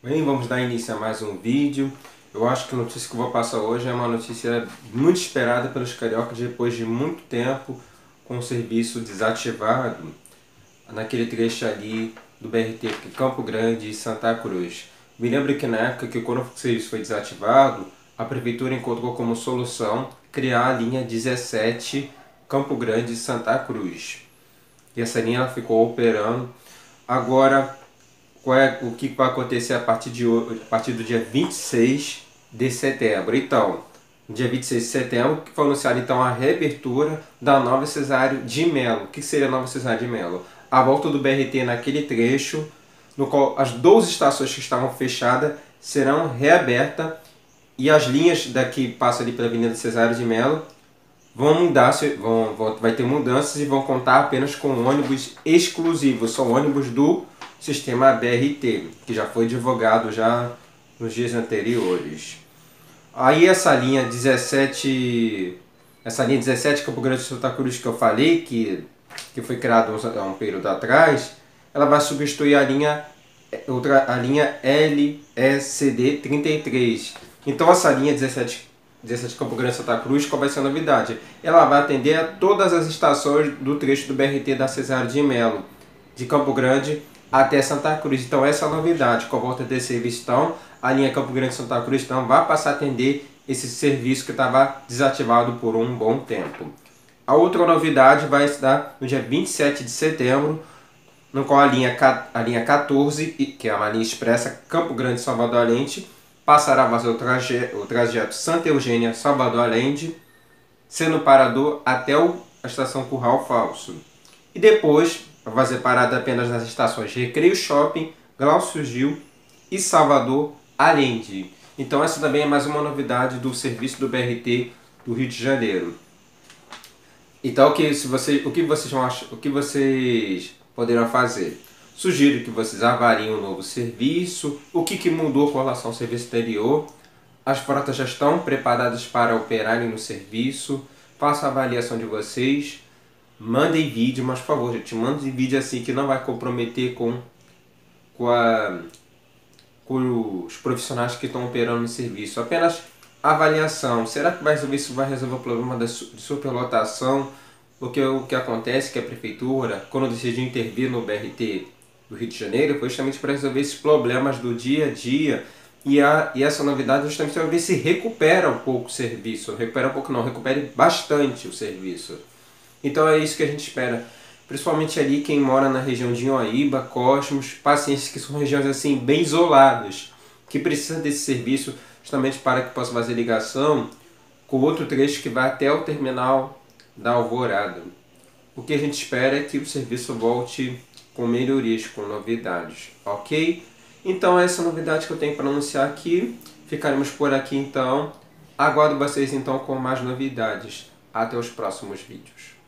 Bem, vamos dar início a mais um vídeo. Eu acho que a notícia que eu vou passar hoje é uma notícia muito esperada pelos cariocas depois de muito tempo com o serviço desativado naquele trecho ali do BRT Campo Grande e Santa Cruz. Me lembro que na época que quando o serviço foi desativado, a prefeitura encontrou como solução criar a linha 17 Campo Grande e Santa Cruz. E essa linha ela ficou operando. Agora, o que vai acontecer a partir de hoje, a partir do dia 26 de setembro. Então, no dia 26 de setembro, que foi anunciada então a reabertura da Nova Cesário de Melo. O que seria a Nova Cesário de Melo? A volta do BRT naquele trecho, no qual as 12 estações que estavam fechadas serão reabertas e as linhas daqui passam ali pela Avenida Cesário de Melo vão mudar, vai ter mudanças e vão contar apenas com ônibus exclusivos, são ônibus do sistema BRT, que já foi divulgado já nos dias anteriores. Aí essa linha 17 Campo Grande de Santa Cruz que eu falei, que foi criada há um período atrás, ela vai substituir a linha LECD 33. Então essa linha 17 Campo Grande Santa Cruz, qual vai ser a novidade? Ela vai atender a todas as estações do trecho do BRT da Cesário de Melo, de Campo Grande até Santa Cruz. Então essa é a novidade, com a volta desse serviço, então, a linha Campo Grande Santa Cruz então, vai passar a atender esse serviço que estava desativado por um bom tempo. A outra novidade vai se dar no dia 27 de setembro, no qual a linha 14, que é uma linha expressa Campo Grande Salvador Allende, passará a fazer o trajeto Santa Eugênia Salvador Allende, sendo parador até a estação Curral Falso. E depois vai fazer parada apenas nas estações Recreio Shopping, Glaucio Gil e Salvador Allende. Então essa também é mais uma novidade do serviço do BRT do Rio de Janeiro. Então o que vocês poderão fazer? Sugiro que vocês avaliem o novo serviço, o que mudou com relação ao serviço anterior. As frotas já estão preparadas para operarem no serviço. Façam a avaliação de vocês. Mandem vídeo, mas por favor, gente, mandem vídeo assim que não vai comprometer com os profissionais que estão operando no serviço. Apenas avaliação. Será que isso vai resolver o problema de superlotação? O que acontece é que a prefeitura, quando decidiu intervir no BRT do Rio de Janeiro, foi justamente para resolver esses problemas do dia a dia. E essa novidade justamente para ver se recupera um pouco o serviço. Recupera um pouco não, recupere bastante o serviço. Então é isso que a gente espera. Principalmente ali quem mora na região de Inhoaíba, Cosmos, pacientes que são regiões assim bem isoladas, que precisam desse serviço justamente para que possa fazer ligação com outro trecho que vai até o terminal da Alvorada. O que a gente espera é que o serviço volte com melhorias, com novidades, ok? Então essa é a novidade que eu tenho para anunciar aqui. Ficaremos por aqui então. Aguardo vocês então com mais novidades. Até os próximos vídeos.